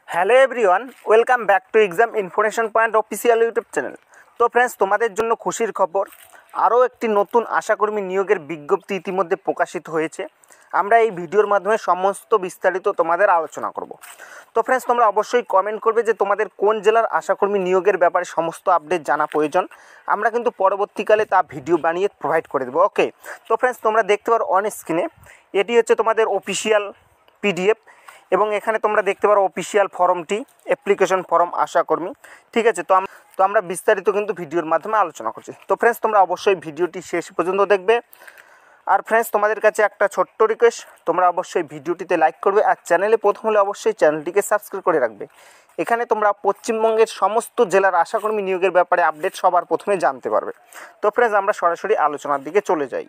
Hello everyone, welcome back to exam information point official YouTube channel. তো friends, তোমাদের জন্য খুশির খবর, আরও একটি নতুন আশাকর্মী নিয়োগের বিজ্ঞপ্তি ইতিমধ্যে প্রকাশিত হয়েছে। আমরা এই ভিডিওর মাধ্যমে সমস্ত বিস্তারিত তোমাদের আলোচনা করব। তো ফ্রেন্ডস, তোমরা অবশ্যই কমেন্ট করবে যে তোমাদের কোন জেলার আশাকর্মী নিয়োগের ব্যাপারে সমস্ত আপডেট জানা প্রয়োজন। আমরা কিন্তু পরবর্তীকালে তা ভিডিও বানিয়ে প্রোভাইড করে দেবো। ওকে, তো ফ্রেন্ডস, তোমরা দেখতে পারো অন স্ক্রিনে এটি হচ্ছে তোমাদের অফিসিয়াল পিডিএফ এবং এখানে তোমরা দেখতে পারো অফিসিয়াল ফর্মটি, অ্যাপ্লিকেশন ফর্ম আশাকর্মী। ঠিক আছে, তো আমরা বিস্তারিত কিন্তু ভিডিওর মাধ্যমে আলোচনা করছি। তো ফ্রেন্ডস, তোমরা অবশ্যই ভিডিওটি শেষ পর্যন্ত দেখবে। আর ফ্রেন্ডস, তোমাদের কাছে একটা ছোট্ট রিকোয়েস্ট, তোমরা অবশ্যই ভিডিওটিতে লাইক করবে আর চ্যানেলে প্রথম হলে অবশ্যই চ্যানেলটিকে সাবস্ক্রাইব করে রাখবে। এখানে তোমরা পশ্চিমবঙ্গের সমস্ত জেলার আশাকর্মী নিয়োগের ব্যাপারে আপডেট সবার প্রথমে জানতে পারবে। তো ফ্রেন্ডস, আমরা সরাসরি আলোচনার দিকে চলে যাই।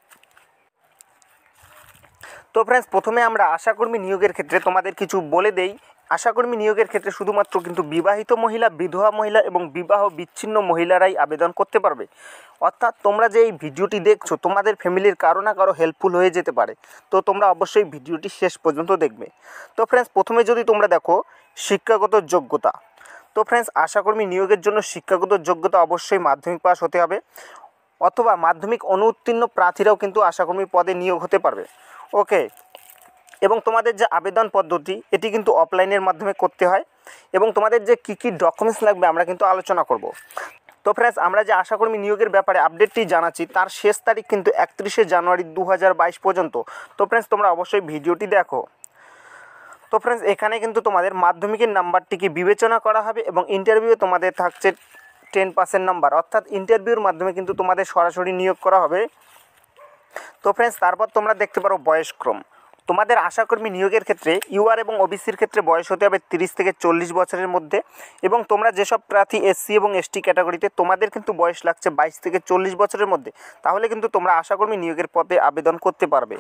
তো ফ্রেন্ডস, প্রথমে আমরা আশাকর্মী নিয়োগের ক্ষেত্রে তোমাদের কিছু বলে দেই। আশাকর্মী নিয়োগের ক্ষেত্রে শুধুমাত্র কিন্তু বিবাহিত মহিলা, বিধবা মহিলা এবং বিবাহ বিচ্ছিন্ন মহিলারাই আবেদন করতে পারবে। অর্থাৎ তোমরা যে এই ভিডিওটি দেখছো, তোমাদের ফ্যামিলির কারো না কারো হেল্পফুল হয়ে যেতে পারে। তো তোমরা অবশ্যই ভিডিওটি শেষ পর্যন্ত দেখবে। তো ফ্রেন্ডস, প্রথমে যদি তোমরা দেখো শিক্ষাগত যোগ্যতা। তো ফ্রেন্ডস, আশাকর্মী নিয়োগের জন্য শিক্ষাগত যোগ্যতা অবশ্যই মাধ্যমিক পাস হতে হবে, অথবা মাধ্যমিক অনুত্তীর্ণ প্রার্থীরাও কিন্তু আশাকর্মী পদে নিয়োগ হতে পারবে। ওকে, এবং তোমাদের যে আবেদন পদ্ধতি, এটি কিন্তু অফলাইনের মাধ্যমে করতে হয় এবং তোমাদের যে কী কী ডকুমেন্টস লাগবে আমরা কিন্তু আলোচনা করব। তো ফ্রেন্ডস, আমরা যে আশাকর্মী নিয়োগের ব্যাপারে আপডেটটি জানাচ্ছি তার শেষ তারিখ কিন্তু 31শে জানুয়ারি 2022 পর্যন্ত। তো ফ্রেন্ডস, তোমরা অবশ্যই ভিডিওটি দেখো। তো ফ্রেন্ডস, এখানে কিন্তু তোমাদের মাধ্যমিকের নাম্বারটিকে বিবেচনা করা হবে এবং ইন্টারভিউ তোমাদের থাকছে 10% নাম্বার, অর্থাৎ ইন্টারভিউর মাধ্যমে কিন্তু তোমাদের সরাসরি নিয়োগ করা হবে। তো ফ্রেন্ডস, তারপর তোমরা দেখতে পারো বয়সক্রম। তোমাদের আশাকর্মী নিয়োগের ক্ষেত্রে ইউআর এবং ওবিসির ক্ষেত্রে বয়স হতে হবে 30 থেকে 40 বছরের মধ্যে, এবং তোমরা যেসব প্রার্থী এসসি এবং এসটি ক্যাটাগরিতে, তোমাদের কিন্তু বয়স লাগছে 22 থেকে 40 বছরের মধ্যে। তাহলে কিন্তু তোমরা আশাকর্মী নিয়োগের পদে আবেদন করতে পারবে।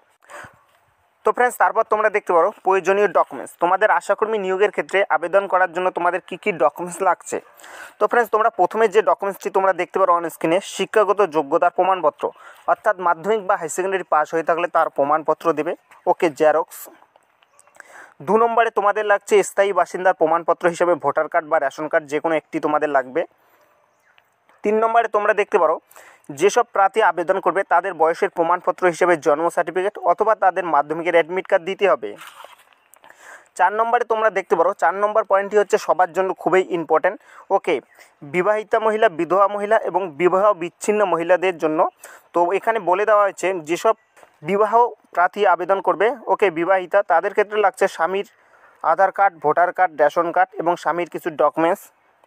তো ফ্রেন্ডস, তারপর তোমরা দেখতে পারো প্রয়োজনীয় ডকুমেন্টস। তোমাদের আশাকর্মী নিয়োগের ক্ষেত্রে আবেদন করার জন্য তোমাদের কী কী ডকুমেন্টস লাগছে। তো ফ্রেন্ডস, তোমরা প্রথমে যে ডকুমেন্টসটি তোমরা দেখতে পারো অন স্ক্রিনে, শিক্ষাগত যোগ্যতার প্রমাণপত্র, অর্থাৎ মাধ্যমিক বা হাই সেকেন্ডারি পাস হয়ে থাকলে তার প্রমাণপত্র দেবে। ওকে, জেরক্স। 2 নম্বরে তোমাদের লাগছে স্থায়ী বাসিন্দার প্রমাণপত্র হিসেবে ভোটার কার্ড বা রেশন কার্ড, যে কোনো একটি তোমাদের লাগবে। 3 নম্বরে তোমরা দেখতে পারো যেসব প্রার্থী আবেদন করবে তাদের বয়সের প্রমাণপত্র হিসেবে জন্ম সার্টিফিকেট অথবা তাদের মাধ্যমিকের অ্যাডমিট কার্ড দিতে হবে। 4 নম্বরে তোমরা দেখতে পারো, 4 নম্বর পয়েন্টটি হচ্ছে সবার জন্য খুবই ইম্পর্ট্যান্ট। ওকে, বিবাহিতা মহিলা, বিধবা মহিলা এবং বিবাহ বিচ্ছিন্ন মহিলাদের জন্য। তো এখানে বলে দেওয়া হয়েছে যেসব বিবাহ প্রার্থী আবেদন করবে, ওকে, বিবাহিতা, তাদের ক্ষেত্রে লাগছে স্বামীর Aadhaar card, voter card, ration card এবং স্বামীর কিছু ডকুমেন্টস।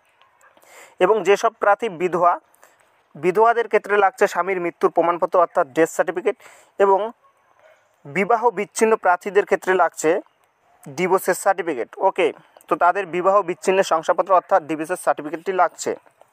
এবং যেসব প্রার্থী বিধবাদের ক্ষেত্রে লাগছে স্বামীর মৃত্যুর প্রমাণপত্র, অর্থাৎ ডেথ সার্টিফিকেট। এবং বিবাহ বিচ্ছিন্ন প্রার্থীদের ক্ষেত্রে লাগছে ডিভোর্সের সার্টিফিকেট। ওকে, তো তাদের বিবাহ বিচ্ছিন্নের শংসাপত্র, অর্থাৎ ডিভোর্সের সার্টিফিকেটটি লাগছে।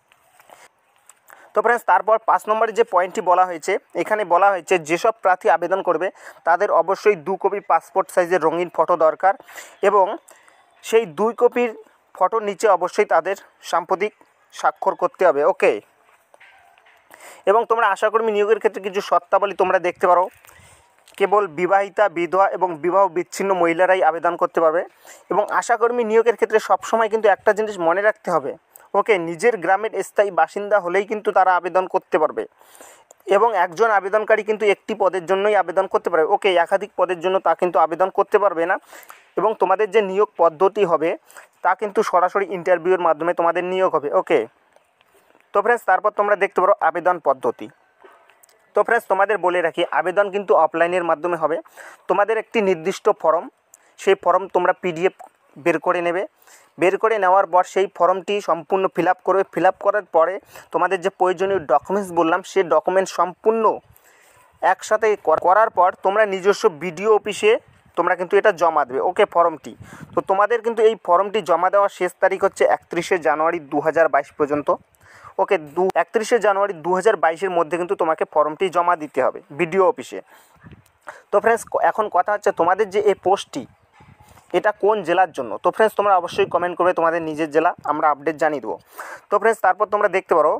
তো ফ্রেন্ডস, তারপর 5 নম্বরের যে পয়েন্টটি বলা হয়েছে, এখানে বলা হয়েছে যেসব প্রার্থী আবেদন করবে তাদের অবশ্যই 2 কপি পাসপোর্ট সাইজের রঙিন ফটো দরকার এবং সেই 2 কপির ফটোর নিচে অবশ্যই তাদের সাম্প্রতিক স্বাক্ষর করতে হবে। ওকে, এবং তোমরা আশাকর্মী নিয়োগের ক্ষেত্রে কিছু শর্তাবলী তোমরা দেখতে পারো। কেবল বিবাহিতা, বিধবা এবং বিবাহ বিচ্ছিন্ন মহিলারাই আবেদন করতে পারবে। এবং আশাকর্মী নিয়োগের ক্ষেত্রে সবসময় কিন্তু একটা জিনিস মনে রাখতে হবে, ওকে, নিজের গ্রামের স্থায়ী বাসিন্দা হলেই কিন্তু তারা আবেদন করতে পারবে। এবং একজন আবেদনকারী কিন্তু একটি পদের জন্যই আবেদন করতে পারবে। ওকে, একাধিক পদের জন্য তা কিন্তু আবেদন করতে পারবে না। এবং তোমাদের যে নিয়োগ পদ্ধতি হবে তা কিন্তু সরাসরি ইন্টারভিউর মাধ্যমে তোমাদের নিয়োগ হবে। ওকে, তো ফ্রেন্ডস, তারপর তোমরা দেখতে পারো আবেদন পদ্ধতি। তো ফ্রেন্ডস, তোমাদের বলে রাখি, আবেদন কিন্তু অফলাইনের মাধ্যমে হবে। তোমাদের একটি নির্দিষ্ট ফর্ম, সেই ফর্ম তোমরা পিডিএফ বের করে নেবে। বের করে নেওয়ার পর সেই ফর্মটি সম্পূর্ণ ফিল আপ করবে। ফিল আপ করার পরে তোমাদের যে প্রয়োজনীয় ডকুমেন্টস বললাম, সেই ডকুমেন্টস সম্পূর্ণ একসাথে করার পর তোমরা নিজস্ব বিডিও অফিসে তোমরা কিন্তু এটা জমা দেবে। ওকে, ফর্মটি। তো তোমাদের কিন্তু এই ফর্মটি জমা দেওয়ার শেষ তারিখ হচ্ছে 31শে জানুয়ারি 2022 পর্যন্ত। ওকে, 31শে জানুয়ারি 2022-এর মধ্যে কিন্তু তোমাকে ফর্মটি জমা দিতে হবে বিডিও অফিসে। তো ফ্রেন্ডস, এখন কথা হচ্ছে তোমাদের যে এই পোস্টটি, এটা কোন জেলার জন্য। তো ফ্রেন্ডস, তোমরা অবশ্যই কমেন্ট করবে তোমাদের নিজের জেলা, আমরা আপডেট জানিয়ে দেবো। তো ফ্রেন্ডস, তারপর তোমরা দেখতে পারো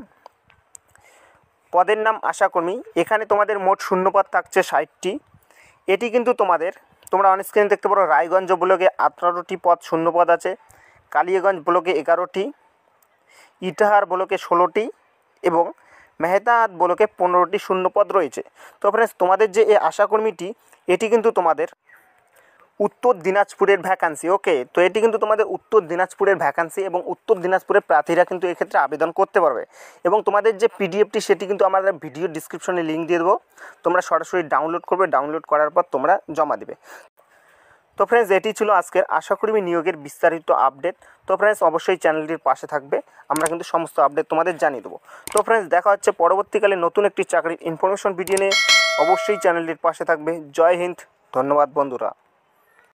পদের নাম আশাকর্মী। এখানে তোমাদের মোট শূন্যপদ থাকছে 60টি। এটি কিন্তু তোমাদের তোমরা অন স্ক্রিনে দেখতে পারো রায়গঞ্জ ব্লকে 18টি পদ শূন্য পদ আছে, কালিয়াগঞ্জ ব্লকে 11টি, ইটাহার ব্লকে 16টি এবং মেহতাহাত ব্লকে 15টি শূন্য পদ রয়েছে। তো ফ্রেন্ডস, তোমাদের যে এই আশাকর্মীটি এটি কিন্তু তোমাদের উত্তর দিনাজপুরের ভ্যাকান্সি। ওকে, তো এটি কিন্তু তোমাদের উত্তর দিনাজপুরের ভ্যাকান্সি এবং উত্তর দিনাজপুরের প্রার্থীরা কিন্তু এক্ষেত্রে আবেদন করতে পারবে। এবং তোমাদের যে পিডিএফটি সেটি কিন্তু আমরা ভিডিও ডিসক্রিপশনে লিঙ্ক দিয়ে দেবো, তোমরা সরাসরি ডাউনলোড করবে, ডাউনলোড করার পর তোমরা জমা দেবে। তো ফ্রেন্ডস, এটি ছিল আজকের আশাকর্মী নিয়োগের বিস্তারিত আপডেট। তো ফ্রেন্ডস, অবশ্যই চ্যানেলটির পাশে থাকবে, আমরা কিন্তু সমস্ত আপডেট তোমাদের জানিয়ে দেবো। তো ফ্রেন্ডস, দেখা হচ্ছে পরবর্তীকালে নতুন একটি চাকরির ইনফরমেশন ভিডিও নিয়ে। অবশ্যই চ্যানেলটির পাশে থাকবে। জয় হিন্দ, ধন্যবাদ বন্ধুরা।